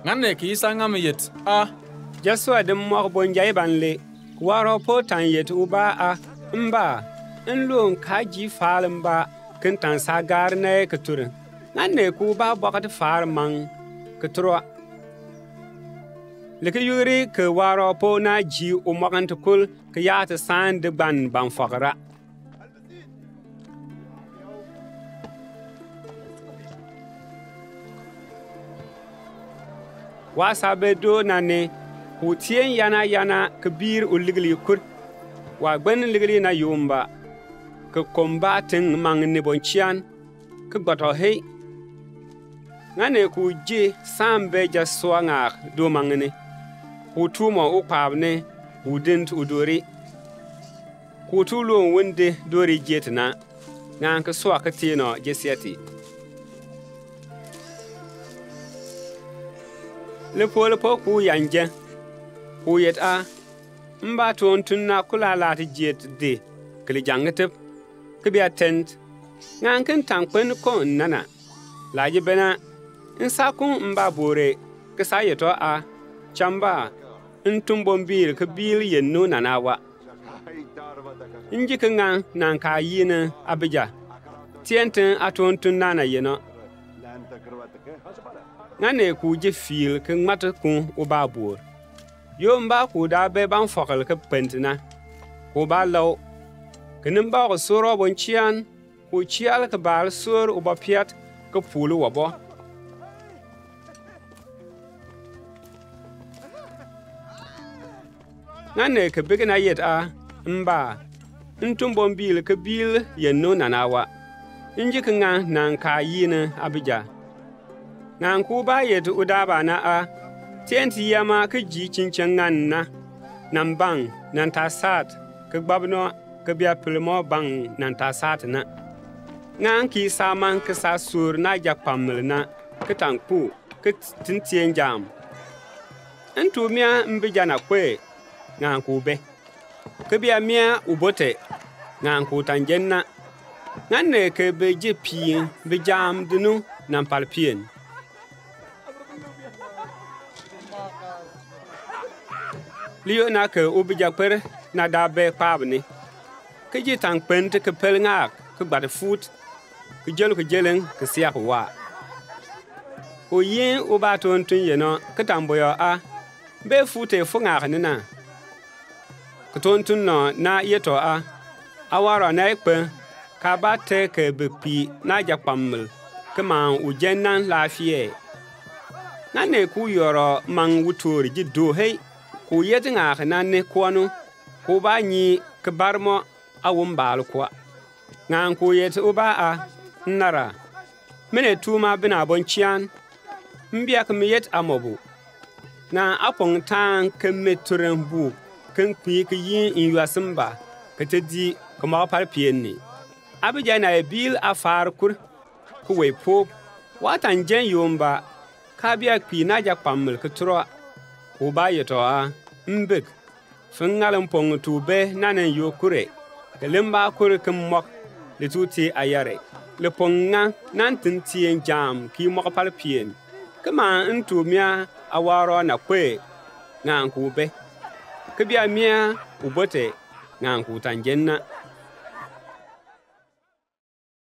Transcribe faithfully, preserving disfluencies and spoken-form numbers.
Ngan ne ki isa ngam yet a. Jaswa dem mo bon jay banle. Waro po tan yet uba a. Mba. Nlon kaji falmba kin tan sagar ne keturin. Ngan ne ku ba bokat far mang ketro. Leke yuri ke waro po na ji o mokan kul ke ya te san de ban ban fakra. Wasa bedo nane hutien yana yana kebir uligli kur wa gben ligli na yumba ke kombatin mang ne bonchian ke goto hey ngane ku ji sambe ja swanga do mangne hutu mo ukpabne hudint udori hutu lo wonde dori jetna ngan ke swa ke tino jesiati le pole po ku yanje ku yet a mba ton tunna kula lati jet de kli jangete ke bi atent ngan kan tankwen ko nana laje bena insa kun mba bore ke sayeto a chamba ntumbom bir ke bil yenno nanawa inji kan nan ka yina abija tienten aton tunna na yeno ngane ku je fil ke ngmat ku o ba bor yo mba ku da be ban fokal ke pentina ku ba law ke nimba ko soro bon chian ku chial ke bal sur o ba piat ke pulu wo bo ngane ke bigina yet a mba ntumbom bil ke bil yenno nanawa inji ke nga nan ka yina abija ngan ku ba yet udaba na a tienti yama ke ji chinchen ngan na nan bang nan ta sat ke gbabno ke bia pilmo bang nan ta sat na ngan ki saman ke sa sur na ja pamel na ke tanku ke tintien jam entu mia mbija na kwe ngan ku be ke bia mia ubote ngan ku tanjenna ngan ne ke be je pi be jam dunu nan palpien liyo na ke ubija per na da be pabni ke ji tang pente ke pel ngak ke bad foot ke jelo ke jelen ke siak wa o yin o ba ton tun yeno ke tamboyo a be fute fu ngak ni na ke ton tun no na yeto a awara na ekpe ka ba te ke be pi na ja pamel ke man u jennan lafie na ne ku yoro man wutori ji do hey ku yeti ngak nanne kwanu ku ba nyi ke barmo awum bal kwa ngan ku yeti uba a nara mene tuma bina bonchian mbia ke miyet amobu na apong tan ke meturen bu ken kwi ke yin in yuasimba ke tedi ke ma par pienni abija na bil afar kur ku we pop watan jen yomba ka bia kwi na ja pamel ke tro ku ba yeto a mbek fingalan pong tu be nanen yo kure kelemba kure kem mok le tuti ayare le ponga nan tin tien jam ki mok pal pien kema ntu mia awaro na kwe ngan ku be ke bia mia ubote ngan ku tanjenna